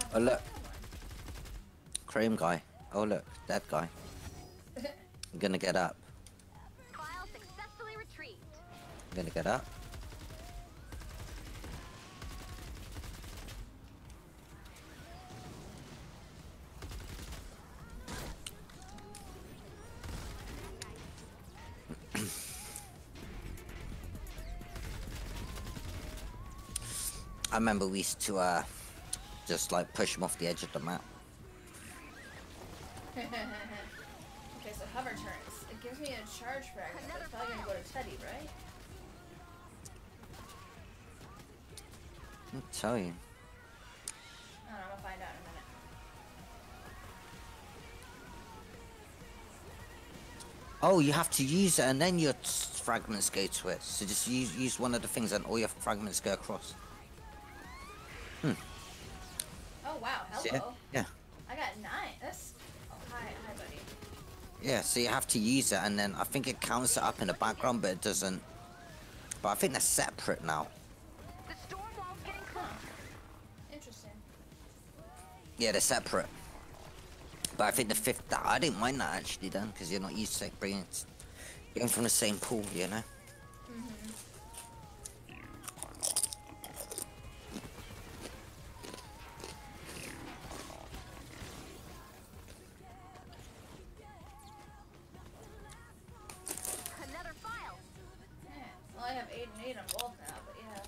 Oh look, cream guy. Oh look, that guy. I'm gonna get up. File successfully retrieved. I'm gonna get up. I remember we used to just like push him off the edge of the map. Okay, so hover turns. It gives me a charge fragment, but it's probably gonna go to Teddy, right? I'll tell you. I don't know, I'm gonna find out in a minute. Oh, you have to use it and then your fragments go to it. So just use one of the things and all your fragments go across. Oh wow, hello. Yeah. I got 9. That's... Oh, hi buddy. Yeah, so you have to use it and then I think it counts it up in the background, but it doesn't. But I think they're separate now. The storm wall's getting close. Interesting. Yeah, they're separate. But I think the fifth, I didn't mind that actually then, because you're not used to getting from the same pool, you know? Another file. Yeah. Well, I have 8 and 8 on both now, but yeah.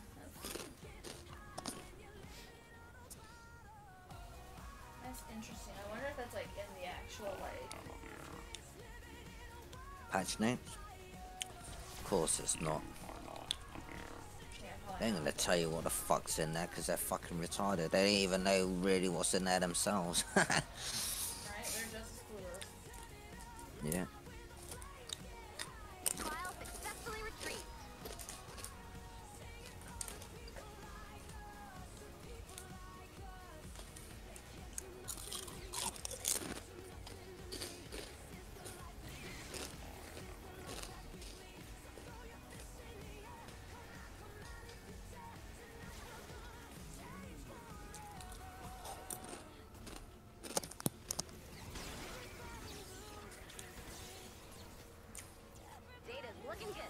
That's interesting. I wonder if that's like in the actual like... Patch notes? Of course it's not. Yeah, They ain't gonna tell you what the fuck's in there, because they're fucking retarded. They don't even know really what's in there themselves. Right? They're just as clueless. Yeah. File successfully retrieved. Data's looking good.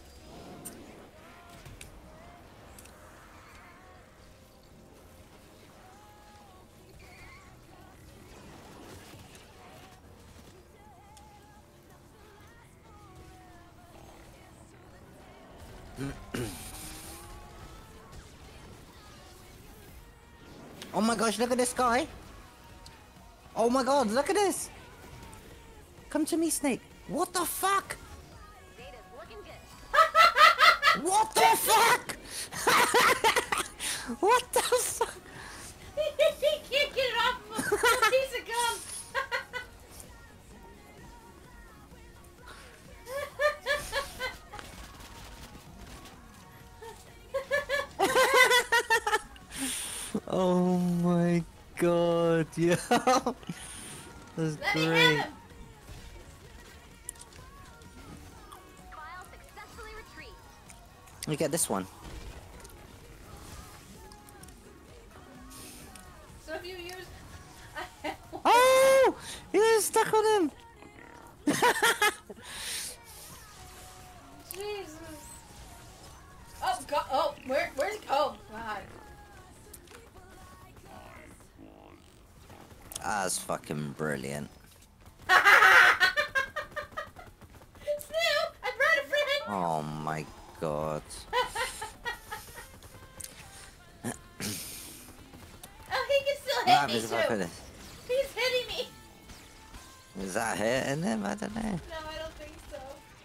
Oh my gosh, look at this guy! Oh my god, look at this! Come to me, Snake. What the fuck? Data's looking good. What the fuck? What the fuck? He can't get it off of a piece of gum! Oh my god, yeah. That's Let me great. have him! File successfully retrieved. You get this one. So if you use... I have one. Oh! You're stuck on him! Jesus. Oh, God. Oh, where's he? Oh, God. That's fucking brilliant. Snoop, I brought a friend. Oh my god. Oh, he can still What hit me happens if I put too. this? He's hitting me. Is that hitting him? I don't know. No, I don't think so.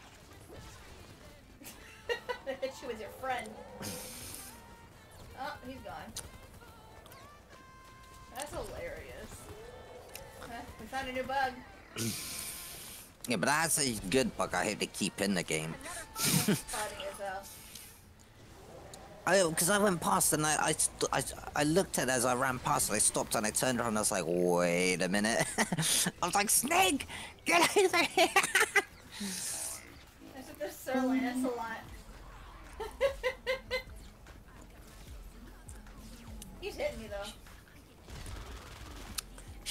I hit you with your friend. Oh, he's gone. That's hilarious. We found a new bug. Yeah, but that's a good bug I hope they keep in the game. Funny as hell. Because I went past and I looked at it as I ran past and I stopped and I turned around and I was like, wait a minute. I was like, Snake! Get over here! I took this sirloin, that's a lot. He's hitting me though.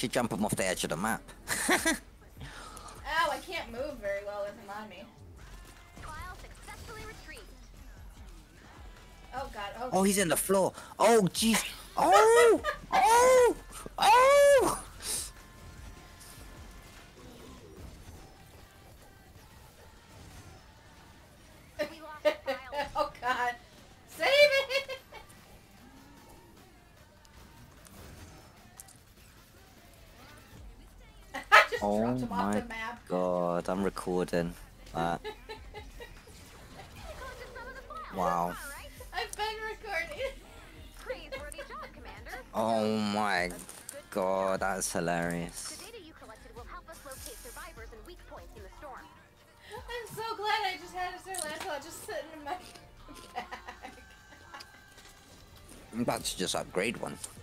Should jump him off the edge of the map. Ow, I can't move very well with him on me. Trial successfully retrieved. Oh god, oh. Oh, he's in the floor. Oh, jeez. Oh! Oh! Oh! We lost the trial. Oh god. Save it! I just Oh dropped him off my the map. god, I'm recording. Goes to some of the files. Wow. All right. I've been recording. Praiseworthy job, Commander. Oh my Good god, that's hilarious. The data you collected will help us locate survivors and weak points in the storm. I'm so glad I just had a Sir Lancelot just sitting in my bag. I'm about to just upgrade one.